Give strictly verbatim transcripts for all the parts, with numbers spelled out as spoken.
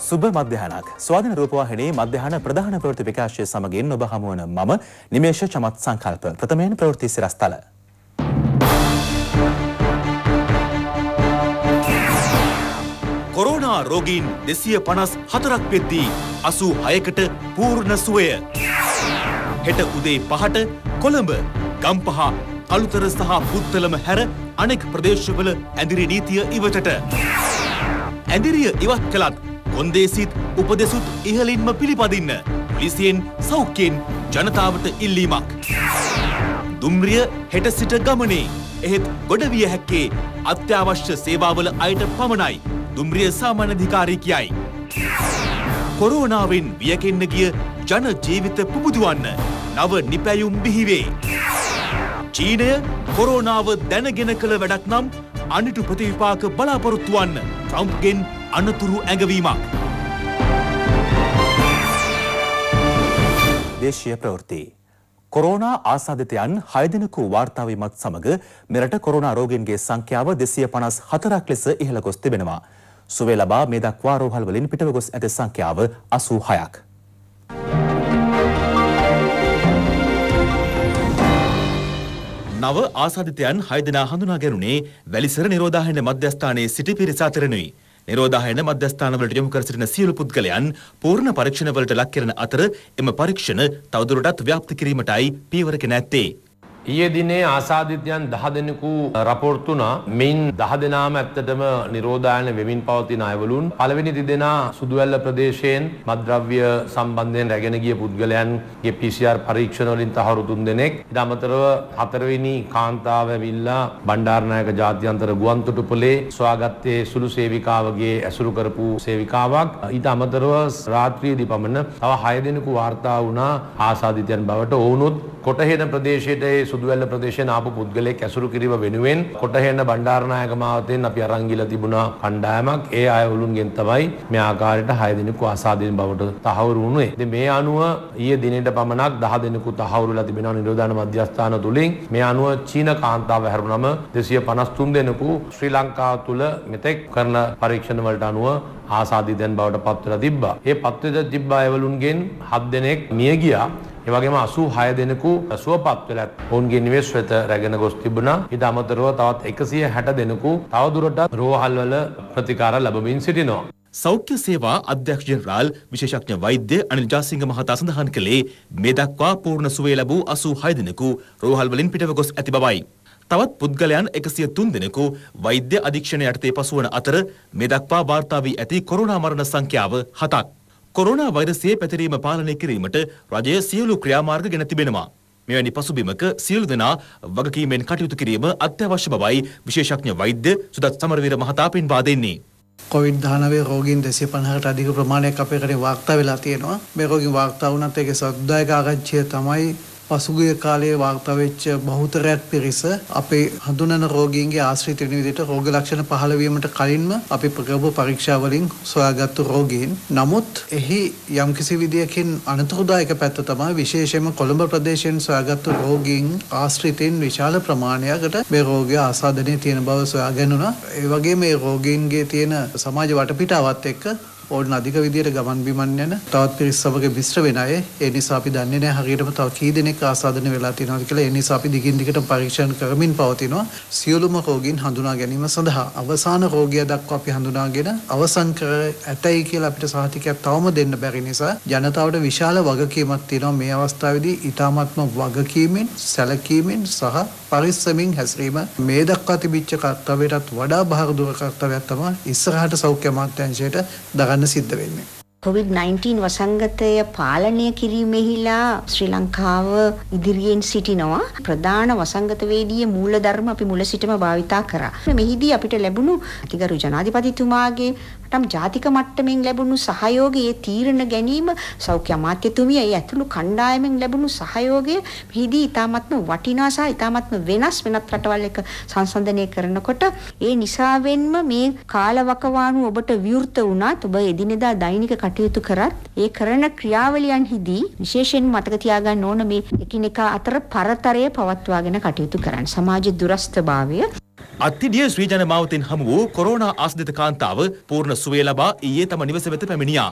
සුබ මධ්‍යහනක් ස්වාධීන රූපවාහිනී මධ්‍යහන ප්‍රධාන ප්‍රවෘත්ති විකාශය සමගින් ඔබ හමුවන මම නිමේෂ චමත් සංකල්ප ප්‍රථමයෙන් ප්‍රවෘත්ති සිරස්තල. කොරෝනා රෝගීන් දෙසිය පනස් හතරක් වෙද්දී අසූ හයකට පූර්ණ සුවය. හෙට උදේ පහට කොළඹ ගම්පහ අලුතර සහ පුත්තලම හැර අනෙක් ප්‍රදේශවල ඇඳිරි නීතිය ඉවතට. ඇඳිරිය ඉවත් කළත් කොන්දේසිත් උපදෙසුත් ඉහළින්ම පිළිපදින්න පොලිසියෙන් සෞඛ්‍යයෙන් ජනතාවට ඉල්ලීමක්. දුම්රිය හෙට සිට ගමනේ එහෙත් ගොඩ විය හැක්කේ අත්‍යවශ්‍ය සේවාවල අයට පමණයි. දුම්රිය සාමාන්‍ය අධිකාරී කියයි. කොරෝනාවෙන් වියකෙන්න ගිය ජන ජීවිත පුබුදුවන්න නව නිපැයුම් බිහිවේ. චීනය කොරෝනාව දැනගෙන කළ වැඩක් නම් අනිටු ප්‍රතිවිපාක බලාපොරොත්තු වන්න ට්‍රම්ප්ගෙන් අනතුරු ඇඟවීමක්. දේශීය ප්‍රවෘත්ති. කොරෝනා ආසාදිතයන් හය දෙනෙකු වාර්තා වීමත් සමග මෙරට කොරෝනා රෝගීන්ගේ සංඛ්‍යාව දෙසිය පනස් හතරක් ලෙස ඉහළ ගොස් තිබෙනවා. සුවය ලබා මේ දක්වා රෝහල් වලින් පිටව ගොස් ඇති සංඛ්‍යාව අසූ හයක්. නව ආසාදිතයන් හය දෙනා හඳුනා ගැනුණේ වැලිසර නිරෝධායන මධ්‍යස්ථානයේ සිටි පිරිස අතරිනුයි. නිරෝධායන මධ්‍යස්ථානවලට යොමු කර සිටින සියලු පුද්ගලයන් පූර්ණ පරීක්ෂණවලට ලක් කරන අතර එම පරීක්ෂණ තවදුරටත් ව්‍යාප්ත කිරීමටයි පියවර ගෙන ඇත්තේ. ඊයේ දිනේ ආසාදිතයන් දහ දෙනෙකු රපෝට් වුණා. මෙයින් දහ දෙනාම ඇත්තටම නිරෝධායන වෙමින් පවතින අයවලුන්. පළවෙනි දෙදෙනා සුදුවැල්ල ප්‍රදේශයෙන් මත්ද්‍රව්‍ය සම්බන්ධයෙන් රැගෙන ගිය පුද්ගලයන්ගේ පී සී ආර් පරීක්ෂණ වලින් තහවුරු තුන් දෙනෙක්. ඊට අමතරව හතරවෙනි කාන්තාව ඇවිල්ලා බණ්ඩාරනායක ජාත්‍යන්තර ගුවන්තොටුපොළේ සොයාගත්තේ සුළු සේවිකාවගේ ඇසුරු කරපු සේවිකාවක්. ඊට අමතරව රාත්‍රියේදී පමණ තව හය දෙනෙකු වාර්තා වුණා ආසාදිතයන් බවට. ඔවුනුත් කොටහෙන ප්‍රදේශයට සුදුවැල්ල ප්‍රදේශයෙන් ආපු පුද්ගලයෙක් ඇසුරු කිරීම වෙනුවෙන් කොටහෙන බණ්ඩාරනායක මාවතෙන් අපි අරන් ගිහලා තිබුණා කණ්ඩායමක්. ඒ අයවලුන්ගෙන් තමයි මේ ආකාරයට හය දෙනෙකු ආසාදිත බවට තහවුරු වුණේ. ඉතින් මේ අනුව ඊයේ දිනේට පමණක් දහ දෙනෙකු තහවුරු වෙලා තිබෙනවා නිරෝධායන මධ්‍යස්ථාන තුලින්. මේ අනුව චීන කාන්තාව හැරුණම දෙසිය පනස් තුන් දෙනෙකු ශ්‍රී ලංකාව තුල මෙතෙක් කරන පරීක්ෂණ වලට අනුව ආසාදිතයන් බවට පත් වෙලා තිබ්බා. ඒ පත් වෙලා තිබ්බ අයවලුන්ගෙන් හත් දෙනෙක් මිය ගියා. ඒ වගේම අසූ හය දෙනෙකු සුවපත් වෙලා ඔවුන්ගේ නිවෙස් වෙත රැගෙන ගොස් තිබුණා. ඊට අමතරව තවත් එකසිය හැට දෙනෙකු තවදුරටත් රෝහල් වල ප්‍රතිකාර ලැබමින් සිටිනවා. සෞඛ්‍ය සේවා අධ්‍යක්ෂ ජෙනරාල් විශේෂඥ වෛද්‍ය අනිල් ජාසිංහ මහතා සඳහන් කළේ මේ දක්වා පූර්ණ සුවය ලැබූ අසූ හය දෙනෙකු රෝහල් වලින් පිටව ගොස් ඇති බවයි. තවත් පුද්ගලයන් එකසිය තුන් දෙනෙකු වෛද්‍ය අධීක්ෂණය යටතේ පසුවන අතර මේ දක්වා වාර්තා වී ඇති කොරෝනා මරණ සංඛ්‍යාව හතක්. කොරෝනා වෛරසයේ පැතිරීම පාලනය කිරීමට රජය සියලු ක්‍රියාමාර්ග ගෙන තිබෙනවා. මෙවැනි පසුබිමක සියලු දෙනා වගකීමෙන් කටයුතු කිරීම අත්‍යවශ්‍ය බවයි විශේෂඥ වෛද්‍ය සුදත් සමරවීර මහතා පෙන්වා දෙන්නේ. කොවිඩ් දහනවය රෝගීන් දෙසිය පනහකට අධික ප්‍රමාණයක් අපේ රටේ වාර්තා වෙලා තියෙනවා. මේ රෝගීන් වාර්තා වුණත් ඒකේ සෞදායක ආරංචිය තමයි පසුගිය කාලයේ වාර්තා වෙච්ච බහුතරයක් පිරිස අපේ හඳුනන රෝගීන්ගේ ආශ්‍රිත වෙන විදිහට රෝග ලක්ෂණ පහළ වීමට කලින්ම අපි කරපු පරීක්ෂා වලින් සොයාගත්තු රෝගීන්. නමුත් එහි යම්කිසි විදියකින් අනතුරුදායක පැත්ත තමයි විශේෂයෙන්ම කොළඹ ප්‍රදේශයෙන් සොයාගත්තු රෝගීන් ආශ්‍රිතයින් විශාල ප්‍රමාණයකට මේ රෝගය ආසාදනයේ තියෙන බව සොයාගන්නුණා. ඒ වගේම මේ රෝගීන්ගේ තියෙන සමාජ වටපිටාවත් එක්ක ඕන අධික විදියට ගමන් බිමන් යන තවත් පිරිස් සමග මිශ්‍ර වෙන අය. ඒ නිසා අපි දන්නේ නැහැ හරියටම තව කී දෙනෙක් ආසාදනය වෙලා තියෙනවද කියලා. ඒ නිසා අපි දිගින් දිගට පරීක්ෂණ කරමින් පවතිනවා. සියලුම රෝගීන් හඳුනා ගැනීම සඳහා අවසාන රෝගියා දක්වා අපි හඳුනාගෙන අවසන් කර ඇතයි කියලා අපිට සහතිකයක් තවම දෙන්න බැරි නිසා ජනතාවට විශාල වගකීමක් තියෙනවා මේ අවස්ථාවේදී ඊ타මාත්ම වගකීමෙන් සැලකීමෙන් සහ පරිස්සමින් හැසිරීම මේ දක්වා තිබිච්ච කර්තව්‍යයටත් වඩා බහදුර කර්තව්‍යයක් තමයි ඉස්සරහට සෞඛ්‍ය අමාත්‍යාංශයට දරන්න සිද්ධ වෙන්නේ. කොවිඩ් නයින්ටීන් වසංගතය පාලනය කිරීමෙහිලා ශ්‍රී ලංකාව ඉදිරියෙන් සිටිනවා. ප්‍රධාන වසංගතවේදී මූලධර්ම අපි මුල සිටම භාවිතා කරා. මෙහිදී අපිට ලැබුණු අතිගරු ජනාධිපතිතුමාගේ නම් ජාතික මට්ටමින් ලැබුණු සහයෝගයේ තීරණ ගැනීම සෞඛ්‍ය අමාත්‍යතුමිය ඒ ඇතුළු කණ්ඩායමෙන් ලැබුණු සහයෝගය මෙහිදී ඉතාමත්ම වටිනා සහ ඉතාමත්ම වෙනස් වෙනත් රටවල් එක සංසන්දනය කරනකොට ඒ නිසාවෙන්ම මේ කාලවකවානු ඔබට විවෘත වුණත් ඔබ එදිනෙදා දෛනික කටයුතු කරත් ඒ කරන ක්‍රියාවලියන්හිදී විශේෂයෙන් මතක තියාගන්න ඕන මේ එකිනෙකා අතර පරතරය පවත්වාගෙන කටයුතු කරන්න. සමාජ දුරස්ථභාවය අත්තිඩිය ශ්‍රී ජන මාවතෙන් හමු වූ කොරෝනා ආසාදිත කාන්තාව පූර්ණ සුවය ලබා ඊයේ තම නිවස වෙත පැමිණියා.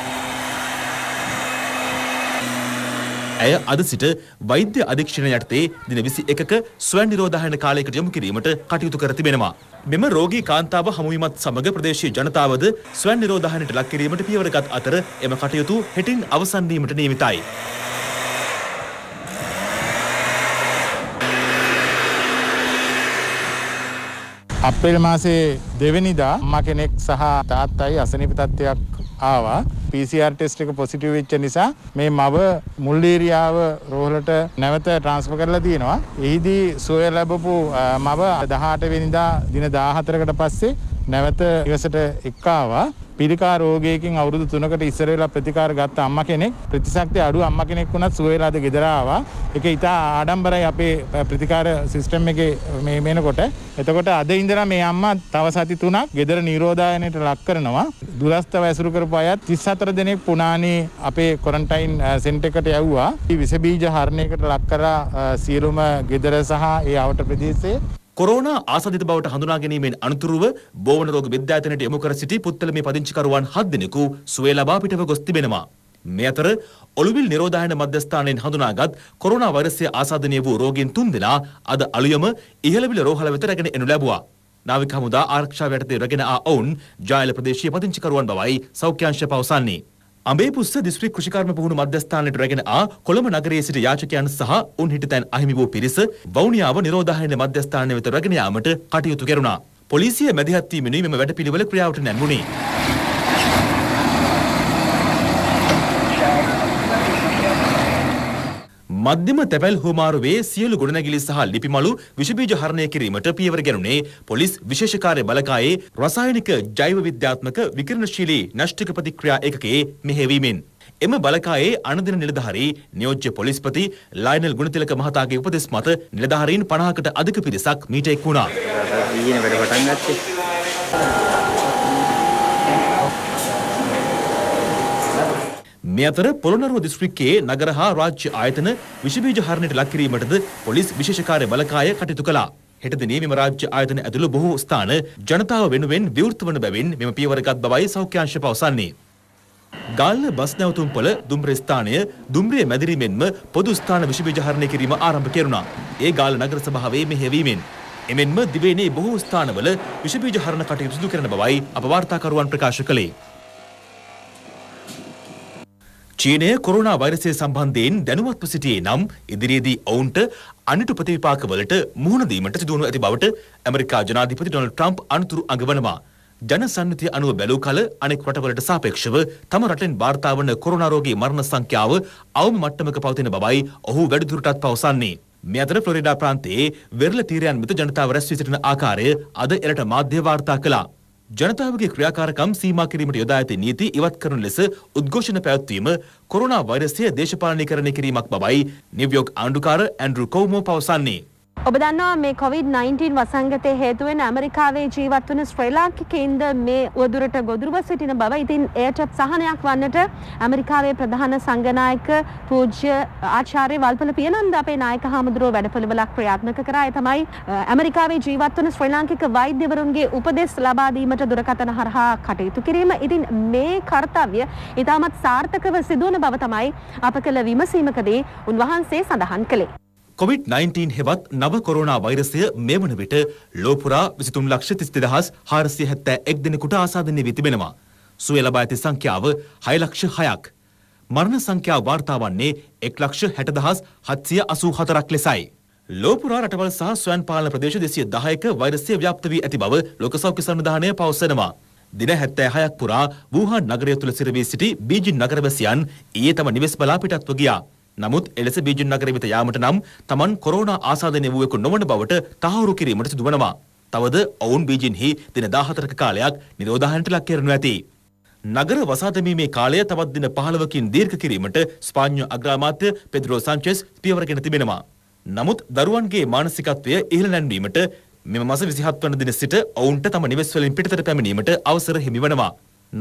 ඇය අද සිට වෛද්‍ය අධීක්ෂණය යටතේ දින විසි එකක ස්වයං නිරෝධායන කාලයකට යොමු කිරීමට කටයුතු කර තිබෙනවා. මෙම රෝගී කාන්තාව හමුවීමත් සමග ප්‍රදේශීය ජනතාවද ස්වයං නිරෝධායනයට ලක් කිරීමට පියවරගත් අතර එම කටයුතු හෙටින් අවසන් වීමට නියමිතයි. අප්‍රේල් මාසේ දෙවැනිදා අම්මා කෙනෙක් සහ තාත්තයි අසනීප තත්ත්වයක් ආවා. පී සී ආර් ටෙස්ට් එක පොසිටිව් වෙච්ච නිසා මේ මව මුල් ඒරියාව රෝහලට නැවත ට්‍රාන්ස්ෆර් කරලා තියෙනවා. එහිදී සුවය ලැබපු මව දහඅට වෙනිදා දින දාහතරකට පස්සේ නැවත ඉවසට එක්කාවා. පිළිකා රෝගයකින් අවුරුදු තුනකට ඉස්සර වෙලා ප්‍රතිකාර ගත්ත අම්මා කෙනෙක් ප්‍රතිශක්තිය අඩු අම්මා කෙනෙක් වුණත් සුව වෙලාද ගෙදර ආවා. ඒක ඉතා ආඩම්බරයි අපේ ප්‍රතිකාර සිස්ටම් එකේ මේ මේනකොට. එතකොට අද ඉඳලා මේ අම්මා තව සති තුනක් ගෙදර නිරෝධායනයට ලක් කරනවා. දුරස්ථව ඇසුරු කරපු අයත් තිස් හතර දෙනෙක් පුනානේ අපේ ක්වොරන්ටයින් සෙන්ටර් එකට යවුවා. විස බීජ හරණයකට ලක් කරලා සියලුම ගෙදර සහ ඒ අවට ප්‍රදේශයේ කොරෝනා ආසාදිත බවට හඳුනා ගැනීමෙන් අනතුරුව බෝවන රෝග විද්‍යායතනයට යොමු කර සිටි පුත්තලමේ පදිංචිකරුවන් හත් දෙනෙකු සුවය ලබා පිටව ගොස් තිබෙනවා. මේ අතර ඔළුවිල් නිරෝධායන මධ්‍යස්ථානයෙන් හඳුනාගත් කොරෝනා වෛරසය ආසාදනය වූ රෝගීන් තුන් දෙනා අද අලුයම ඉහළවිල රෝහල වෙත රැගෙන එනු ලැබුවා. නාවික හමුදා ආරක්ෂාව යටතේ රැගෙන ආ ඔවුන් ජායල ප්‍රදේශීය පදිංචිකරුවන් බවයි සෞඛ්‍යාංශ පවසන්නේ. අඹේපුස්ස දිස්ත්‍රික් කෘෂිකර්ම පුහුණු මධ්‍යස්ථානයට රැගෙන ආ කොළඹ නගරයේ සිට යාචකයන් සහ උන් හිටතැන් අහිමි වූ පිරිස වවුනියාව නිරෝධායන මධ්‍යස්ථානය වෙත රැගෙන යාමට කටයුතු කෙරුණා. පොලිසිය මැදිහත් වීමෙනුයි මෙම වැඩපිළිවෙල ක්‍රියාවට නැංගුණේ. මධ්‍යම තැපැල් හුමාරුවේ සියලු ගොඩනැගිලි සහ ලිපිමලු විෂබීජ හරණය කිරීමට පියවර ගැනුනේ පොලිස් විශේෂ කාර්ය බළකායේ රසායනික ජෛව විද්‍යාත්මක විකිරණශීලී න්‍යෂ්ටික ප්‍රතික්‍රියා ඒකකයේ මෙහෙයවීමෙන් එම බලකායේ අනදින නිලධාරී නියෝජ්‍ය පොලිස්පති ලයනල් ගුණතිලක මහතාගේ උපදෙස් මත නිලධාරීන් පනහකට අධික පිරිසක් මීට එක් වුණා. මේ අතර පොළොන්නරුව දිස්ත්‍රික්කයේ නගර හා රාජ්‍ය ආයතන විෂබීජ හරණයට ලක් කිරීමටද පොලිස් විශේෂ කාර්ය බළකාය කටයුතු කළා. හෙට දිනේ මෙම රාජ්‍ය ආයතන ඇතුළු බොහෝ ස්ථාන ජනතාව වෙනුවෙන් විවෘත වන බැවින් මෙම පියවරගත් බවයි සෞඛ්‍යාංශ පවසන්නේ. ගාල්ල බස් නැවතුම්පොළ දුම්රිය ස්ථානය දුම්රිය මැදිරීමෙන්ම පොදු ස්ථාන විෂබීජ හරණය කිරීම ආරම්භ කෙරුණා. ඒ ගාල්ල නගර සභාවේ මෙහෙයවීමෙන් එමෙන්ම දිවයිනේ බොහෝ ස්ථානවල විෂබීජ හරණ කටයුතු සිදු කරන බවයි අප වාර්තාකරුවන් ප්‍රකාශ කළේ. චීනය කොරෝනා වෛරසය සම්බන්ධයෙන් දැනුවත්ව සිටියේ නම් ඉදිරියේදී ඔවුන්ට අනිටු ප්‍රතිවිපාකවලට මුහුණ දීමට සිදුවනු ඇති බවට ඇමරිකා ජනාධිපති ඩොනල්ඩ් ට්‍රම්ප් අනුතුරු අඟවනවා. ජනසන්නිතිය අනුව බැලූ කල අනෙක් රටවලට සාපේක්ෂව තම රටෙන් වාර්තා වන කොරෝනා රෝගී මරණ සංඛ්‍යාව අවම මට්ටමක පවතින බවයි ඔහු වැඩිදුරටත් පවසන්නේ. මේ අතර ෆ්ලොරිඩා ප්‍රාන්තයේ වෙරළ තීරයන් වෙත ජනතාව රැස් වී සිටින ආකාරය අද එරට මාධ්‍ය වාර්තා කළා. ජනතාවගේ ක්‍රියාකාරකම් සීමා කිරීමට යොදා ඇති නීති ඉවත් කරන ලෙස උද්ඝෝෂණ පැවැත්වීම කොරෝනා වෛරසය දේශපාලනීකරණය කිරීමක් බවයි නිව්යෝර්ක් ආණ්ඩුකාර ඇන්ඩ්‍රු කෝමෝ පවසන්නේ. ඔබ දන්නවා මේ කොවිඩ් නයින්ටීන් වසංගතය හේතුවෙන් ඇමරිකාවේ ජීවත් වන ශ්‍රී ලාංකිකයින්ද මේ උවදුරට ගොදුරුව සිටින බව. ඉතින් එයට සහනයක් වන්නට ඇමරිකාවේ ප්‍රධාන සංඝනායක පූජ්‍ය ආචාර්ය වල්පොල පියනන්ද අපේ නායක හාමුදුරුවෝ වැඩපිළිවෙලක් ක්‍රියාත්මක කරා. ඒ තමයි ඇමරිකාවේ ජීවත් වන ශ්‍රී ලාංකික වෛද්‍යවරුන්ගේ උපදෙස් ලබා දීමට දුරකථන හරහා කටයුතු කිරීම. ඉතින් මේ කාර්යය ඉතාමත් සාර්ථකව සිදුවන බව තමයි අප කළ විමසීමකදී උන්වහන්සේ සඳහන් කළේ. කොවිඩ් නයින්ටීන් හෙවත් නව කොරෝනා වෛරසය මේ වන විට ලෝපුරා විසිතුන් ලක්ෂ තිස් දෙදහස් හාරසිය හැත්තෑ එක් දෙනෙකුට ආසාදනය වී තිබෙනවා. සුවය ලබා ඇති සංඛ්‍යාව හය ලක්ෂ හයක්. මරණ සංඛ්‍යාව වාර්තා වන්නේ එක් ලක්ෂ හැට දහස් හත්සිය අසූ හතරක් ලෙසයි. ලෝපුරා රටවල් සහ ස්වයං පාලන ප්‍රදේශ දෙසිය දහයක වෛරසය ව්‍යාප්ත වී ඇති බව ලෝක සෞඛ්‍ය සංවිධානය පවසනවා. දින හැත්තෑ හයක් පුරා වූහාන් නගරය තුළ සිරවී සිටි බීජිං නගරවැසියන් ඊයේ තම නිවෙස් බලා පිටත්ව ගියා. නමුත් එලෙස බීජිං නගරය වෙත යාමට නම් තමන් කොරෝනා ආසාදනය වූවෙකු නොවන බවට තහවුරු කිරීමට සිදුවනවා. තවද ඔවුන් බීජිංහි දින දාහතරක කාලයක් නිරෝධායනයට ලක් කරනු ඇති. නගර වසා දැමීමේ කාලය තවත් දින පහළොවකින් දීර්ඝ කිරීමට ස්පාඤ්ඤ අග්‍රාමාත්‍ය පෙද්‍රෝ සංචෙස් පියවරගෙන තිබෙනවා. නමුත් දරුවන්ගේ මානසිකත්වය ඉහළ නැන්වීමට මෙම මාස විසිහත් වන දින සිට ඔවුන්ට තම නිවෙස් වලින් පිටතට පැමිණීමට අවසර හිමි වනවා.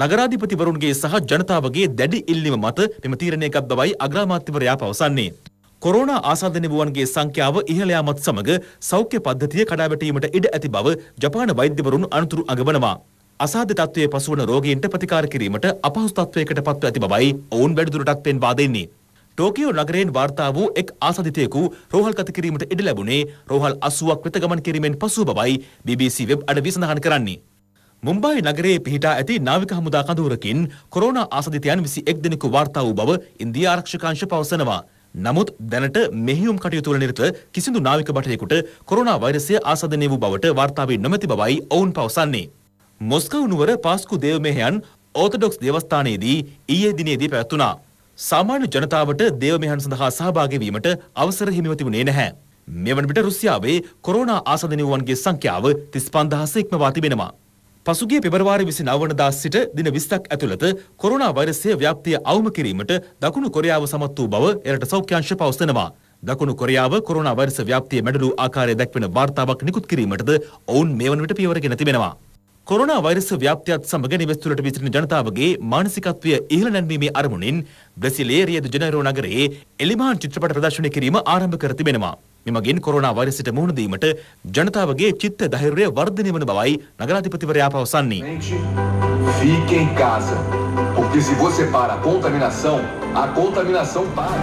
නගරාධිපතිවරුන්ගේ සහ ජනතාවගේ දැඩි ඉල්ලීම මත මෙම තීරණය ගත් බවයි අග්‍රාමාත්‍යවරයා පවසන්නේ. කොරෝනා ආසාදනය වූවන්ගේ සංඛ්‍යාව ඉහළ යාමත් සමග සෞඛ්‍ය පද්ධතිය කඩාවැටීමට ඉඩ ඇති බව ජපාන වෛද්‍යවරුන් අනුතුරු අඟවනවා. අසාධ්‍ය තත්ත්වයේ පසුවන රෝගීන්ට ප්‍රතිකාර කිරීමට අපහසු තත්ත්වයකට පත්ව ඇති බවයි ඔවුන් වැඩිදුරටත් පෙන්වා දෙන්නේ. ටෝකියෝ නගරයෙන් වාර්තා වූ එක් ආසාදිතයෙකු රෝහල් ගත කිරීමට ඉඩ ලැබුණේ රෝහල් අසූවක් වෙත ගමන් කිරීමෙන් පසුව බවයි බී බී සී වෙබ් අඩවි සඳහන් කරන්නේ. මුම්බායි නගරයේ පිහිටා ඇති නාවික හමුදා කඳවුරකින් කොරෝනා ආසාදිතයන් විසි එක් දෙනෙකු වාර්තා වූ බව ඉන්දියා ආරක්ෂක අංශ පවසනවා. නමුත් දැනට මෙහෙයුම් කටයුතු වල නිරත කිසිදු නාවික භටයෙකුට කොරෝනා වෛරසය ආසාදනය වූ බවට වාර්තා වී නොමැති බවයි ඔවුන් පවසන්නේ. මොස්කව් නුවර පාස්කු දේව මෙහෙයන් ඕර්තොඩොක්ස් දේවස්ථානයේදී ඊයේ දිනේදී පැවැත්වුණා. සාමාන්‍ය ජනතාවට දේව මෙහෙයන් සඳහා සහභාගී වීමට අවසර හිමිව තිබුණේ නැහැ. මෙවන විට රුසියාවේ කොරෝනා ආසාදනය වූවන්ගේ සංඛ්‍යාව තිස් පන්දාහක ඉක්මවා තිබෙනවා. පසුගිය පෙබරවාරි විසිනව වනදා සිට දින විස්සක් ඇතුළත කොරෝනා වෛරසය ව්‍යාප්තිය අවම කිරීමට දකුණු කොරියාව සමත් වූ බව එරට සෞඛ්‍ය අංශ පවසනවා. දකුණු කොරියාව කොරෝනා වෛරස ව්‍යාප්තිය මැඩලූ ආකාරය දැක්වෙන වාර්තාවක් නිකුත් කිරීමටද ඔවුන් මේ වන විට පියවරගෙන තිබෙනවා. කොරෝනා වෛරස ව්‍යාප්තියත් සමග නිවෙස් තුළට විසිරෙන ජනතාවගේ මානසිකත්වය ඉහළ නැන්වීමේ අරමුණින් බ්‍රසීලයේ රියෝ ද ජනේරෝ නගරයේ එලිමාන් චිත්‍රපට ප්‍රදර්ශනය කිරීම ආරම්භ කර තිබෙනවා. මෙමගින් කොරෝනා වෛරසයට මුහුණ දීමට ජනතාවගේ චිත්ත ධෛර්යය වර්ධනය වන බවයි නගරාධිපතිවරයා පවසන්නේ. Fique em casa, porque se você para a contaminação, a contaminação para.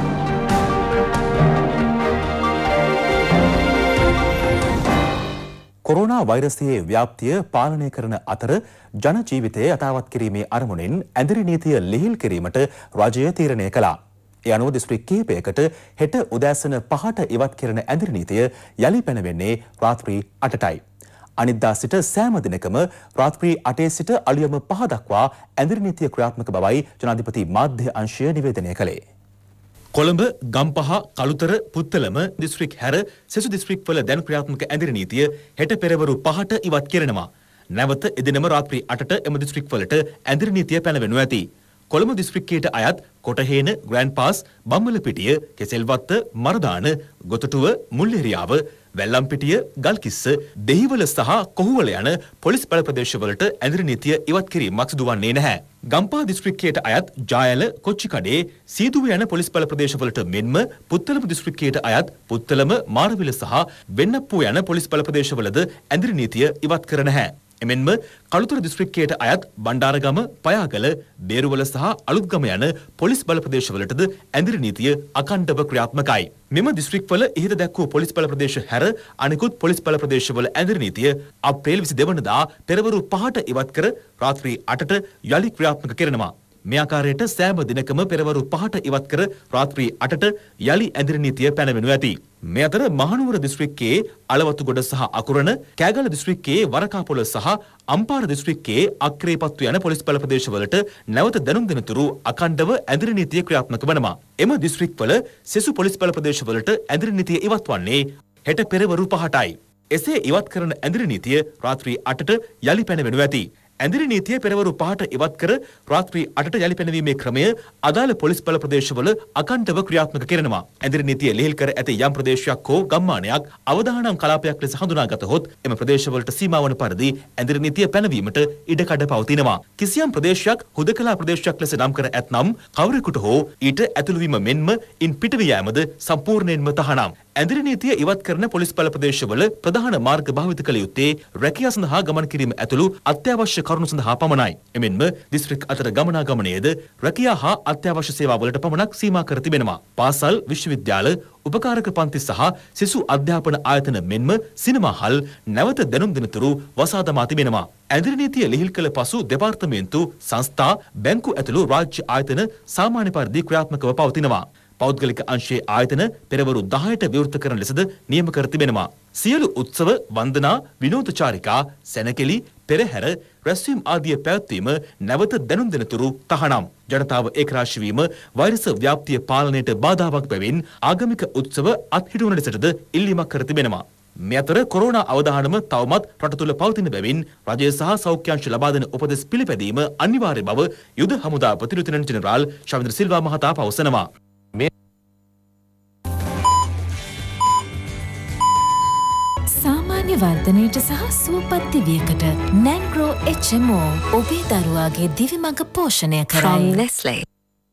Corona වෛරසයේ ව්‍යාප්තිය පාලනය කරන අතර ජන ජීවිතය යථාවත් කිරීමේ අරමුණින් ඇඳිරි නීතිය ලිහිල් කිරීමට රජය තීරණය කළා. ඒ අනුව දිස්ත්‍රික් කිහිපයකට හෙට උදෑසන පහට ඉවත් කෙරෙන ඇඳිරි නීතිය යලි පැනවෙන්නේ රාත්‍රී අටටයි. අනිද්දා සිට සෑම දිනකම රාත්‍රී අටේ සිට අලුයම පහ දක්වා ඇඳිරි නීතිය ක්‍රියාත්මක බවයි ජනාධිපති මාධ්‍ය අංශය නිවේදනය කළේ. කොළඹ, ගම්පහ, කළුතර, පුත්තලම දිස්ත්‍රික් හැර සෙසු දිස්ත්‍රික්වල දැන් ක්‍රියාත්මක ඇඳිරි නීතිය හෙට පෙරවරු පහට ඉවත් කෙරෙනවා. නැවත එදිනම රාත්‍රී අටට එම දිස්ත්‍රික්වලට ඇඳිරි නීතිය පැනවෙනු ඇති. කොළඹ දිස්ත්‍රික්කයට අයත් කොටහේන, ග්‍රෑන්ඩ් පාස්, බම්මලපිටිය, කෙසෙල්වත්ත, මරදාන, ගොතටුව, මුල්ලේරියාව, වැල්ලම්පිටිය, ගල්කිස්ස, දෙහිවල සහ කොහුවල යන පොලිස් බල ප්‍රදේශවලට ඇඳිරි නීතිය ඉවත් කිරීමක් සිදුවන්නේ නැහැ. ගම්පහ දිස්ත්‍රික්කයට අයත් ජායල, කොච්චිකඩේ, සීදුව යන පොලිස් බල ප්‍රදේශවලට මෙන්ම පුත්තලම දිස්ත්‍රික්කයට අයත් පුත්තලම, මාරවිල සහ වෙන්නප්පුව යන පොලිස් බල ප්‍රදේශවලද ඇඳිරි නීතිය ඉවත් කර නැහැ. එමෙන්ම කළුතර දිස්ත්‍රික්කයට අයත් බණ්ඩාරගම, පයාගල, බේරුවල සහ අලුත්ගම යන පොලිස් බල ප්‍රදේශවලටද ඇඳිරි නීතිය අඛණ්ඩව ක්‍රියාත්මකයි. මෙම දිස්ත්‍රික්වල ඉහත දැක්වූ පොලිස් බල ප්‍රදේශ හැර අනිකුත් පොලිස් බල ප්‍රදේශවල ඇඳිරි නීතිය අප්‍රේල් විසිදෙක වනදා පෙරවරු පහට ඉවත් කර රාත්‍රී අටට යලි ක්‍රියාත්මක කෙරෙනවා. මේ ආකාරයට සෑම දිනකම පෙරවරු පහට ඉවත් කර රාත්‍රී අටට යලි ඇඳිරි නීතිය පැනවෙනු ඇති. මේ අතර මහනුවර දිස්ත්‍රික්කයේ අලවතුගොඩ සහ අකුරණ, කෑගල දිස්ත්‍රික්කයේ වරකාපොළ සහ අම්පාර දිස්ත්‍රික්කයේ අක්‍රේපත්තු යන පොලිස් බල ප්‍රදේශවලට නැවත දැනුම් දෙනතුරු අඛණ්ඩව ඇඳිරි නීතිය ක්‍රියාත්මක වනවා. එම දිස්ත්‍රික්වල සෙසු පොලිස් බල ප්‍රදේශවලට ඇඳිරි නීතිය ඉවත් වන්නේ හෙට පෙරවරු පහටයි. එසේ ඉවත් කරන ඇඳිරි නීතිය රාත්‍රී අටට යලි පැනවෙනු ඇති. ඇඳිරි නීතිය පෙරවරු පහට ඉවත් කර රාත්‍රී අටට යලි පැනවීමේ ක්‍රමය අදාළ පොලිස් බල ප්‍රදේශවල අඛණ්ඩව ක්‍රියාත්මක කෙරෙනවා. ඇඳිරි නීතිය ලිහිල් කර ඇති යම් ප්‍රදේශයක් හෝ ගම්මානයක් අවදානම් කලාපයක් ලෙස හඳුනාගතහොත් එම ප්‍රදේශවලට සීමා වන පරිදි ඇඳිරි නීතිය පැනවීමට ඉඩකඩ පවතිනවා. කිසියම් ප්‍රදේශයක් හුදකලා ප්‍රදේශයක් ලෙස නම් කර ඇතනම් කවරෙකුට හෝ ඊට ඇතුළු වීම මෙන්ම ඉන් පිටවී යෑමද සම්පූර්ණයෙන්ම තහනම්. ඇඳිරි නීතිය ඉවත් කරන පොලිස් බල ප්‍රදේශවල ප්‍රධාන මාර්ග භාවිත කළ යුත්තේ රැකියා සඳහා ගමන් කිරීම ඇතුළු අත්‍යවශ්‍ය කරුණු සඳහා පමණයි. එමෙන්ම දිස්ත්‍රික් අතර ගමනාගමනයේද රැකියා හා අත්‍යවශ්‍ය සේවාවලට පමණක් සීමා කර තිබෙනවා. පාසල්, විශ්වවිද්‍යාල, උපකාරක පන්ති සහ සිසු අධ්‍යාපන ආයතන මෙන්ම සිනමා හල් නැවත දැනුම් දෙනතුරු වසා දමා තිබෙනවා. ඇඳිරි නීතිය ලිහිල් කළ පසු දෙපාර්තමේන්තු, සංස්ථා, බැංකු ඇතුළු රාජ්‍ය ආයතන සාමාන්‍ය පරිදි ක්‍රියාත්මකව පවතිනවා. පෞද්ගලික අංශයේ ආයතන පෙරවරු දහයට විවෘත කරන ලෙසද නියම කර තිබෙනවා. සියලු උත්සව, වන්දනා, විනෝද චාරිකා, සැනකෙළි, පෙරහැර, රැස්වීම් ආදිය පැවැත්වීම නැවත දැනුම් දෙනතුරු තහනම්. ජනතාව ඒකරාශී වීම වෛරස ව්‍යාප්තිය පාලනයට බාධාවක් බැවින් ආගමික උත්සව අත්හිටුවන ලෙසටද ඉල්ලීමක් කර තිබෙනවා. මේ අතර කොරෝනා අවධානම තවමත් රට තුළ පවතින බැවින් රජය සහ සෞඛ්‍ය අංශ ලබා දෙන උපදෙස් පිළිපැදීම අනිවාර්ය බව යුද හමුදාපති ලෙතනන්ට් ජෙනරාල් ශවේන්ද්‍ර සිල්වා මහතා පවසනවා. සාමාන්‍ය වර්ධනයට සහ සුවපත් දිවියකට නැන්ග්‍රෝ එච් එම් ඕ ඔබේ දරුවාගේ දිවි මඟ පෝෂණය කරයි.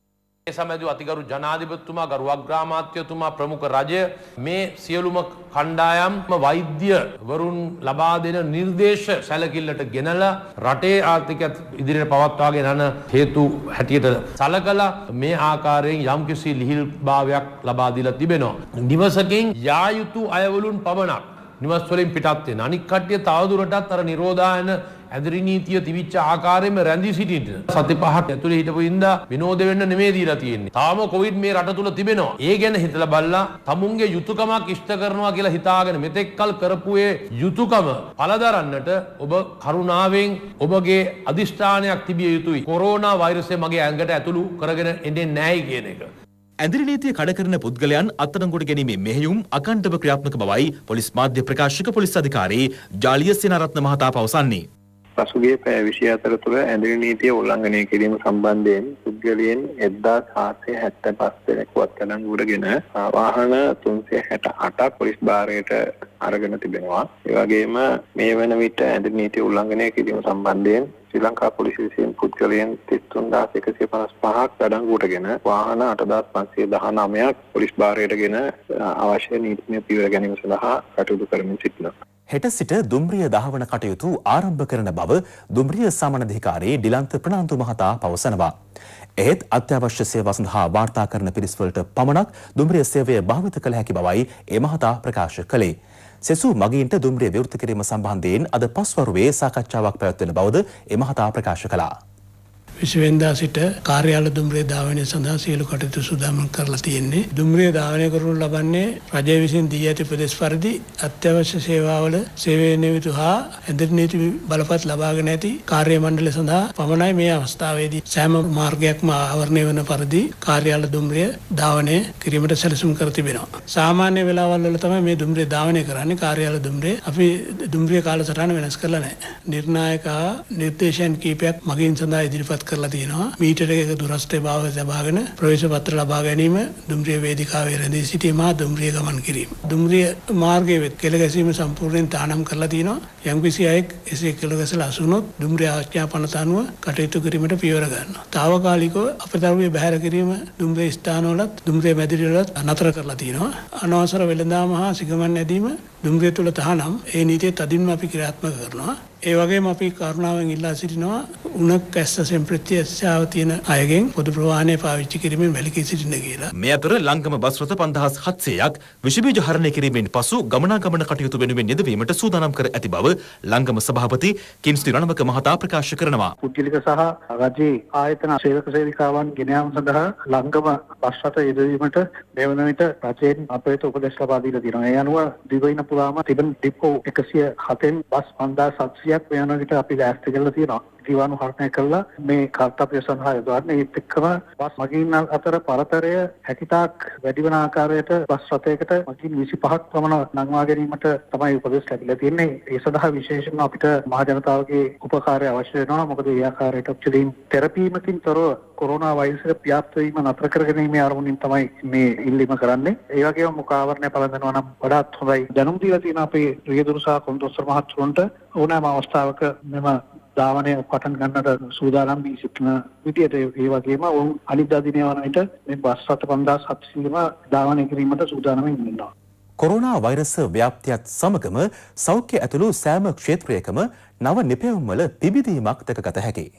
ඒ සමයේදී අතිගරු ජනාධිපතිතුමා ගරු අග්‍රාමාත්‍යතුමා ප්‍රමුඛ රජය මේ සියලුම කණ්ඩායම් වෛද්‍ය වරුන් ලබා දෙන නිර්දේශ සැලකිල්ලට ගෙනලා රටේ ආර්ථිකයත් ඉදිරියට පවත්වාගෙන යන හේතු හැටියට සලකලා මේ ආකාරයෙන් යම්කිසි ලිහිල්භාවයක් ලබා දීලා තිබෙනවා. නිවසකින් යා යුතු අයවලුන් පමණක් නිවස් වලින් පිටත් වෙන. අනික් කට්ටිය තවදුරටත් අර නිරෝධායන ඇදිරි නීතිය තිබිච්ච ආකාරයෙන්ම රැඳී සිටින්න. සති පහක් ඇතුලේ හිටපු ඉඳා විනෝද වෙන්න නෙමෙයි දීලා තියෙන්නේ. තාම කොවිඩ් මේ රට තුල තිබෙනවා. ඒ ගැන හිතලා බලලා තමුන්ගේ යුතුයකමක් ඉෂ්ට කරනවා කියලා හිතාගෙන මෙතෙක්කල් කරපු ඒ යුතුයකම පළදරන්නට ඔබ කරුණාවෙන් ඔබගේ අදිෂ්ඨානයක් තිබිය යුතුයි. කොරෝනා වෛරසය මගේ ඇඟට ඇතුළු කරගෙන එන්නේ නැයි කියන එක. ඇදිරි නීතිය කඩ කරන පුද්ගලයන් අත්අඩංගුවට ගැනීමේ මෙහෙයුම් අකණ්ඩව ක්‍රියාත්මක බවයි පොලිස් මාධ්‍ය ප්‍රකාශක පොලිස් අධිකාරී ජාලිය සේනාරත්න මහතා පවසන්නේ. පසුගිය පැය විසි හතර තුළ ඇදිරි නීතිය උල්ලංඝනය කිරීම සම්බන්ධයෙන් පුද්ගලයන් එක්දාස් හාරසිය හැත්තෑ පහ දෙනෙකු අත්අඩංගුවටගෙන වාහන තුන්සිය හැට අටක් පොලිස් භාරයට අරගෙන තිබෙනවා. ඒ වගේම මේ වන විට ඇදිරි නීතිය උල්ලංඝනය කිරීම සම්බන්ධයෙන් ශ්‍රී ලංකා පොලිසිය විසින් පුද්ගලයන් තිස් තුන්දාස් එකසිය පනස් පහක් අඩංගුවටගෙන වාහන අටදාස් පන්සිය දහනවයක් පොලිස් භාරයටගෙන අවශ්‍ය නීතිමය පියවර ගැනීම සඳහා කටයුතු කරමින් සිටිනවා. හෙට සිට දුම්රිය දහවන කටයුතු ආරම්භ කරන බව දුම්රිය සාමාන්‍යාධිකාරී ඩිලන්ත ප්‍රනාන්දු මහතා පවසනවා. එහෙත් අත්‍යවශ්‍ය සේවා සඳහා වාර්තා කරන පිරිස්වලට පමණක් දුම්රිය සේවය භාවිත කළ හැකි බවයි ඒ මහතා ප්‍රකාශ කළේ. සෙසු මගීන්ට දුම්රිය විවෘත කිරීම සම්බන්ධයෙන් අද පස්වරුවේ සාකච්ඡාවක් පැවැත්වෙන බවද ඒ මහතා ප්‍රකාශ කළා. විශ්වවෙන්දා සිට කාර්යාල දුම්රිය ධාවනය සඳහා සියලු කටයුතු සූදානම් කරලා තියෙන්නේ. දුම්රිය ධාවනය කරනු ලබන්නේ රජය විසින් දී ඇති ප්‍රදේශ පරිදි අත්‍යවශ්‍ය සේවාවල සේවය නියමිත හා ඇදිරි නීති බලපත් ලබාගෙන ඇති කාර්ය මණ්ඩලය සඳහා පමණයි මේ අවස්ථාවේදී සෑම මාර්ගයක්ම ආවරණය වන පරිදි කාර්යාල දුම්රිය ධාවනය කිරීමට සැලසුම් කර තිබෙනවා. සාමාන්‍ය වෙලාවල් වල තමයි මේ දුම්රිය ධාවනය කරන්නේ. කාර්යාල දුම්රිය අපි දුම්රිය කාලසටහන වෙනස් කරලා නැහැ. නිර්ණායක නිර්දේශයන් කීපයක් මගින් සඳහා ඉදිරිපත් කරලා තියෙනවා. මීටර එක දුරස්ථය භාවය ලබාගෙන ප්‍රවේශ පත්‍ර ලබා ගැනීම, දුම්රිය වේදිකාවේ රැඳී සිටීම හා දුම්රිය ගමන් කිරීම. දුම්රිය මාර්ගයේ වෙත් කෙළ ගැසීම සම්පූර්ණයෙන් තානම් කරලා තියෙනවා. යම්කිසි අයෙක් එසේ කෙළ ගැසලා අසුනොත් දුම්රිය ආඥා පනත අනුව කටයුතු කිරීමට පියවර ගන්නවා. తాවකාලිකව අපතරුවේ බැහැර කිරීම දුම්රිය ස්ථානවලත් දුම්රිය මැදිරිවලත් නතර කරලා තියෙනවා. අනවසර වෙළඳාම හා සිගමන් නැදීම දුම්රිය තුල තහනම් ඒ නීතිය තදින්ම අපි ක්‍රියාත්මක කරනවා. ඒ වගේම අපි කරුණාවෙන් ඉල්ලා සිටිනවා උණක් ඇස්ස සම්ප්‍රත්‍යක්ෂව තියෙන අයගෙන් පොදු ප්‍රවාහනය පාවිච්චි කිරීමෙන් වැළකී සිටින්න කියලා. මේ අතර ලංගම බස් රථ පන්දහස් හත්සියයක් විෂබීජ හරණය කිරීමෙන් පසු ගමනාගමන කටයුතු වෙනුවෙන් යෙදවීමට සූදානම් කර ඇති බව ලංගම සභාපති කිම්ස්ති රණවක මහතා ප්‍රකාශ කරනවා. පුද්ගලික සහ රජයේ ආයතන සේවක සේවිකාවන් ගෙන යාම සඳහා ලංගම බස් රථ යෙදවීමට මේ වන විට රජයෙන් අපේට උපදෙස් ලබා දීලා තියෙනවා. ඒ අනුව දිවයින පුරාම තිබෙන ඩිපෝ එකසිය හතෙන් බස් පන්දාස් හත්සියයක් මේ වන විට අපි ලෑස්ති කරලා තියෙනවා. ජීවාණු හරණය කළා මේ කාර්යය සඳහා යොදවන්නේ. ඒත් එක්කම බස් මගීන් අතර පරතරය හැකිතාක් වැඩි වන ආකාරයට බස් රථයකට මගීන් විසි පහක් පමණ නංවා ගැනීමට තමයි උපදෙස් ලැබිලා තියෙන්නේ. ඒ සඳහා විශේෂයෙන්ම අපිට මහ ජනතාවගේ උපකාරය අවශ්‍ය වෙනවා. මොකද ඒ ආකාරයට ඔක්සිජන් තෙරපීමකින් තොරව කොරෝනා වෛරසය ව්‍යාප්ත වීම නතර කරගැනීමේ අරමුණින් තමයි මේ ඉල්ලීම කරන්නේ. ඒ වගේම මුඛාවරණය පළඳිනවා නම් වඩාත් හොඳයි. දැනුම් දීලා තියෙන අපේ රියදුරු සහ කොන්දොස්තර මහත්තුන්ට ඕනෑම අවස්ථාවක මෙම ධාවනය පටන් ගන්නට සූදානම් වී සිටින විදියට ඒ වගේම ඔවුන් අනිද්දා දිනය වන විට මේ බස් රථ පන්දාස් හත්සියම ධාවනය කිරීමට සූදානම් වෙනවා. කොරෝනා වෛරස ව්‍යාප්තියත් සමගම සෞඛ්‍ය ඇතුළු සෑම ක්ෂේත්‍රයකම නව නිපැයුම් වල පිබිදීමක් දැකගත හැකියි.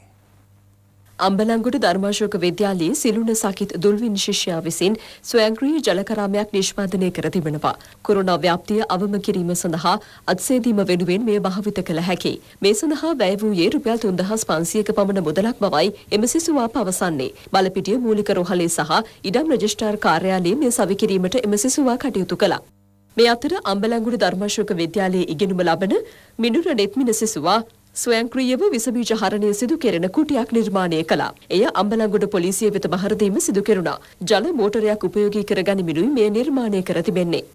අම්බලන්ගොඩ ධර්මාශෝක විද්‍යාලයේ සිළුණ සකිත් දුල්වින් ශිෂ්‍යයා විසින් ස්වයංක්‍රීය ජලකරාමයක් නිෂ්පාදනය කර තිබෙනවා. කොරෝනා ව්‍යාප්තිය අවම කිරීම සඳහා අත්සේදීම වෙනුවෙන් මෙය භාවිත කළ හැකියි. මේ සඳහා වැය වූයේ රුපියල් තුන්දහස් පන්සියයක පමණ මුදලක් බවයි එම සිසුවා පවසන්නේ. බලපිටිය මූලික රෝහලේ සහ ඉඩම් රෙජිස්ට්‍රාර් කාර්යාලයේ මෙය සවි කිරීමට එම සිසුවා කටයුතු කළා. මේ අතර අම්බලන්ගොඩ ධර්මාශෝක විද්‍යාලයේ ඉගෙනුම ලබන මිනුර නෙත්මින සිසුවා ස්වයංක්‍රීයව විසබීජ හරණය සිදු කෙරෙන කුටියක් නිර්මාණය කළා. එය අම්බලන්ගොඩ පොලිසිය වෙත බහර දීම සිදු කෙරුණා. ජල මෝටරයක් උපයෝගී කර ගනිමිනුයි මේ නිර්මාණය කර තිබෙන්නේ.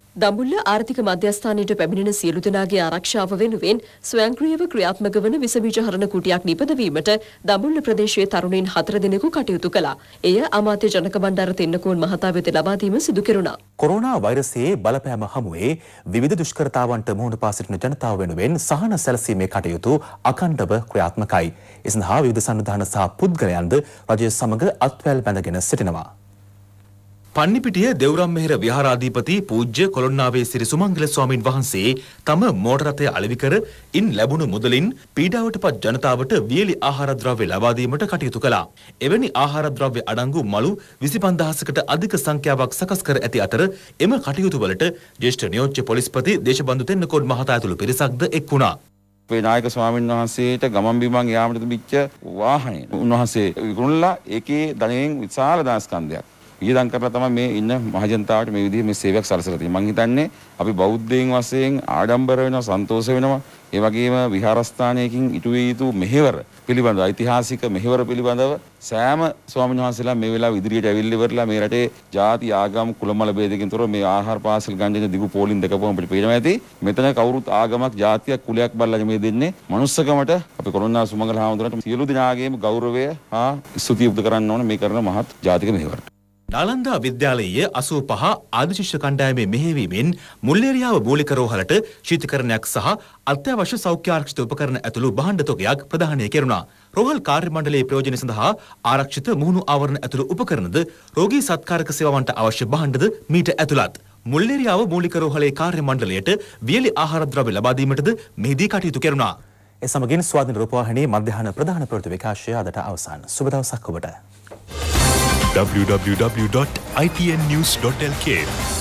දඹුල්ල ආර්ථික මධ්‍යස්ථානයට පැමිණෙන සියලු දෙනාගේ ආරක්ෂාව වෙනුවෙන් ස්වයංක්‍රීයව ක්‍රියාත්මක වන විස බීජ හරණ කුටියක් නිපදවීමට දඹුල්ල ප්‍රදේශයේ තරුණයින් හතර දෙනෙකු කටයුතු කළා. එය අමාත්‍ය ජනක බණ්ඩාර තෙන්නකෝන් මහතා වෙත ලබා දීම සිදු කෙරුණා. කොරෝනා වෛරසයේ බලපෑම හමුවේ විවිධ දුෂ්කරතාවන්ට මුහුණ පා සිටින ජනතාව වෙනුවෙන් සහන සැලසීමේ කටයුතු අඛණ්ඩව ක්‍රියාත්මකයි. ඒ සඳහා විවිධ සංවිධාන සහ පුද්ගලයන්ද රජය සමග අත්වැල් බැඳගෙන සිටිනවා. පන්නිපිටිය දෙව්රම්මෙහෙර විහාරාධිපති පූජ්‍ය කොළොන්නාවේ සිරි සුමංගල ස්වාමින් වහන්සේ තම මෝටර රථය අලෙවි කර ඉන් ලැබුණු මුදලින් පීඩාවටපත් ජනතාවට වියලි ආහාර ද්‍රව්‍ය ලබා දීමට කටයුතු කළා. එවැනි ආහාර ද්‍රව්‍ය අඩංගු මළු විසි පන්දාහකට අධික සංඛ්‍යාවක් සකස් කර ඇති අතර එම කටයුතු වලට ජ්‍යෙෂ්ඨ නියෝජ්‍ය පොලිස්පති දේශබන්දු තෙන්නකෝන් මහතා ඇතුළු පිරිසක්ද එක් වුණා. අපේ නායක ස්වාමීන් වහන්සේට ගමන් බිමන් යාමට තිබිච්ච වාහනේ උන්වහන්සේ විකුණලා ඒකේ ධනයෙන් විශාල දාස්කන්ධයක් වියදම් කරලා තමයි මේ ඉන්න මහජනතාවට මේ විදිහේ මේ සේවයක් සලසලා තියෙන්නේ. මම හිතන්නේ අපි බෞද්ධයින් වශයෙන් ආඩම්බර වෙනවා, සන්තෝෂ වෙනවා. ඒ වගේම විහාරස්ථානයකින් ඉටු විය යුතු මෙහෙවර පිළිබඳව, ඓතිහාසික මෙහෙවර පිළිබඳව සෑම ස්වාමීන් වහන්සේලා මේ වෙලාව ඉදිරියට ඇවිල්ලා ඉවරලා මේ රටේ ජාති ආගම් කුලමල ભેදකින් තොරව මේ ආහාර පාසල් ගන්න දිගු පෝලින් දෙකපුවම අපිට පේනවා ඇති. මෙතන කවුරුත් ආගමක්, ජාතියක්, කුලයක් බලලා මේ දෙන්නේ මනුස්සකමට අපි කොළොන්නා සුමංගල හාමුදුරන්ට සියලු දෙනාගේම ගෞරවය හා ස්තුතිය උපද කරන්න ඕන මේ කරන මහත් ජාතික මෙහෙවරට. නාලන්දා විද්‍යාලයේ අසූ පහ ආදිශිෂ්‍ය කණ්ඩායමේ මෙහෙයවීමෙන් මුල්ලේරියාව මූලික රෝහලට ශීතකරණයක් සහ අත්‍යවශ්‍ය සෞඛ්‍ය ආරක්ෂිත උපකරණ ඇතුළු භාණ්ඩ තොගයක් ප්‍රදානය කෙරුණා. රෝහල් කාර්ය මණ්ඩලයේ ප්‍රයෝජන සඳහා ආරක්ෂිත මුහුණු ආවරණ ඇතුළු උපකරණද රෝගී සත්කාරක සේවාවන්ට අවශ්‍ය භාණ්ඩද මීට ඇතුළත්. මුල්ලේරියාව මූලික රෝහලේ කාර්ය මණ්ඩලයට වියලි ආහාර ද්‍රව්‍ය ලබා දීමටද මෙහිදී කටයුතු කෙරුණා. ඒ සමගින් ස්වාධීන රූපවාහිනී මධ්‍යහන ප්‍රධාන ප්‍රවෘත්ති විකාශය අදට අවසන්. සුබ දවසක් ඔබට. w w w dot i t n news dot l k